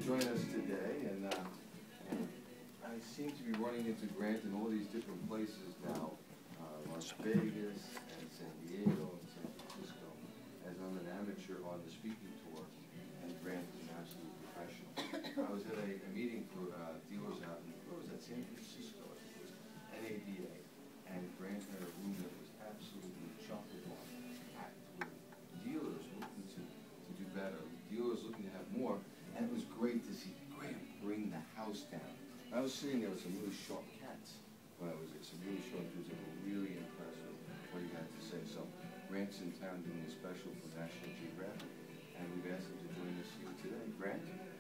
join us today, and I seem to be running into Grant in all these different places now, Las Vegas and San Diego and San Francisco, as I'm an amateur on the speaking tour, and Grant is an absolute professional. I was at a meeting for dealers out in, where was that, San Francisco, I think it was, NADA, and Grant had a room that was absolutely chock-a-block, packed with dealers looking to do better, dealers looking to have more, and it was great to see Grant bring the house down. I was sitting there with some really sharp cats when I was there, some really sharp dudes that were really impressed with what he had to say. So Grant's in town doing a special for National Geographic, and we've asked him to join us here today. Grant?